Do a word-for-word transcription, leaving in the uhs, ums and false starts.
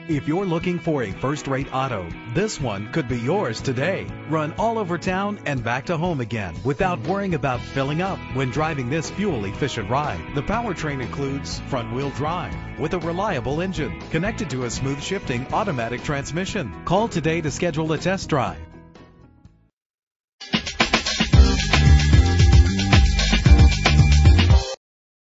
If you're looking for a first-rate auto, this one could be yours today. Run all over town and back to home again without worrying about filling up when driving this fuel-efficient ride. The powertrain includes front-wheel drive with a reliable engine connected to a smooth shifting automatic transmission. Call today to schedule a test drive.